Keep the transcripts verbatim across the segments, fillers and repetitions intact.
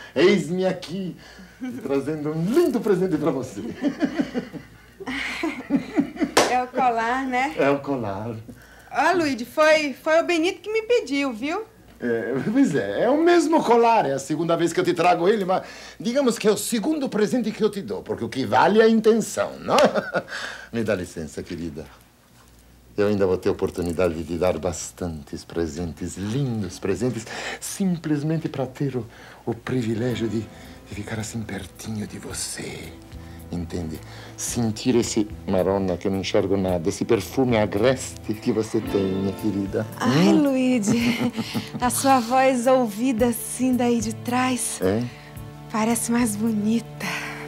Eis-me aqui, trazendo um lindo presente para você. É o colar, né? É o colar. Ó, Luíde, foi, foi o Benito que me pediu, viu? É, pois é, é o mesmo colar, é a segunda vez que eu te trago ele, mas digamos que é o segundo presente que eu te dou, porque o que vale é a intenção, não? Me dá licença, querida. Eu ainda vou ter oportunidade de te dar bastantes presentes, lindos presentes, simplesmente para ter o, o privilégio de, de ficar assim pertinho de você. Entende? Sentir esse marona que eu não enxergo nada, esse perfume agreste que você tem, minha querida. Ai, hum? Luíde, a sua voz ouvida assim daí de trás É? parece mais bonita.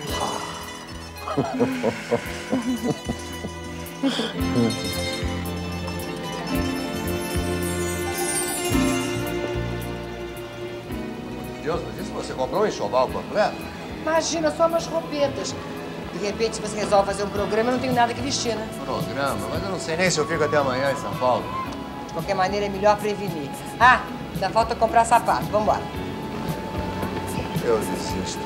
Deus, mas isso você comprou um enxoval completo? Imagina, só umas roupetas. De repente, se você resolve fazer um programa, eu não tenho nada que vestir, né? Programa? Mas eu não sei nem se eu fico até amanhã em São Paulo. De qualquer maneira, é melhor prevenir. Ah, ainda falta comprar sapato. Vambora. Eu desisto.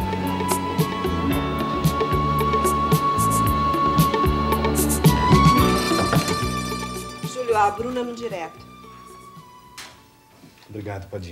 Júlio, a Bruna no direto. Obrigado, pode ir.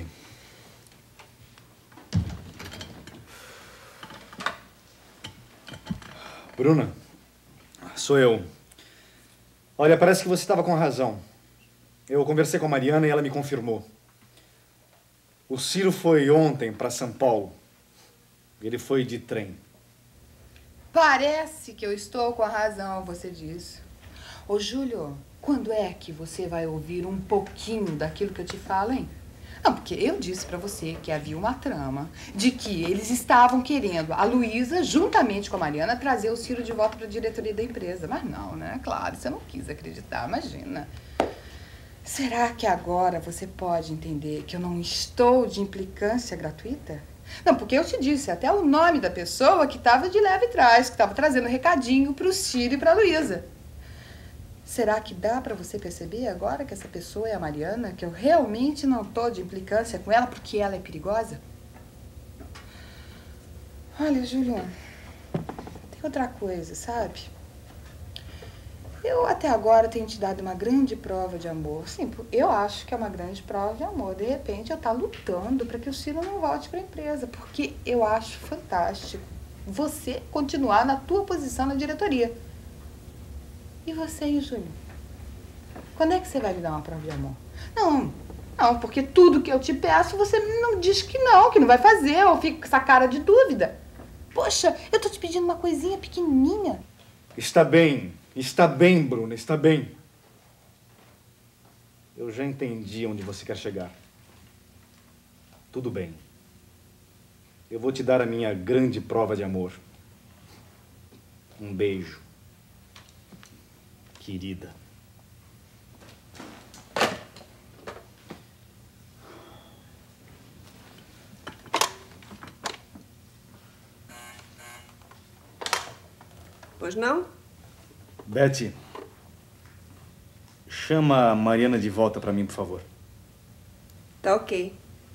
Bruna, sou eu. Olha, parece que você estava com razão. Eu conversei com a Mariana e ela me confirmou. O Ciro foi ontem para São Paulo. Ele foi de trem. Parece que eu estou com a razão, você disse. Ô, Júlio, quando é que você vai ouvir um pouquinho daquilo que eu te falo, hein? Não, porque eu disse pra você que havia uma trama de que eles estavam querendo a Luísa, juntamente com a Mariana, trazer o Ciro de volta pra diretoria da empresa. Mas não, né? Claro, você não quis acreditar, imagina. Será que agora você pode entender que eu não estou de implicância gratuita? Não, porque eu te disse até o nome da pessoa que estava de leve trás, que estava trazendo recadinho pro Ciro e pra Luísa. Será que dá pra você perceber agora que essa pessoa é a Mariana? Que eu realmente não tô de implicância com ela porque ela é perigosa? Olha, Júlio, tem outra coisa, sabe? Eu até agora tenho te dado uma grande prova de amor. Sim, eu acho que é uma grande prova de amor. De repente eu tá lutando pra que o Ciro não volte pra empresa, porque eu acho fantástico você continuar na tua posição na diretoria. E você, hein, Júlio? Quando é que você vai me dar uma prova de amor? Não, não, porque tudo que eu te peço, você não diz que não, que não vai fazer, ou fica com essa cara de dúvida. Poxa, eu tô te pedindo uma coisinha pequenininha. Está bem, está bem, Bruna, está bem. Eu já entendi onde você quer chegar. Tudo bem. Eu vou te dar a minha grande prova de amor. Um beijo. Querida. Pois não? Betty, chama a Mariana de volta para mim, por favor. Tá ok.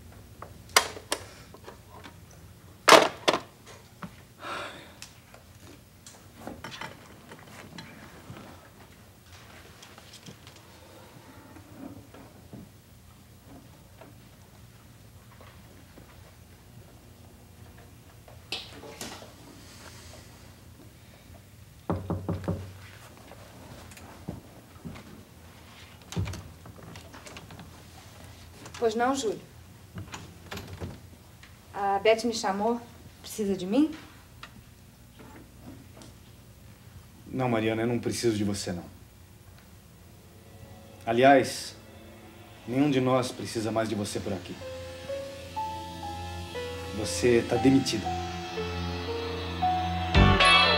Pois não, Júlio? A Beth me chamou. Precisa de mim? Não, Mariana, eu não preciso de você, não. Aliás, nenhum de nós precisa mais de você por aqui. Você está demitida.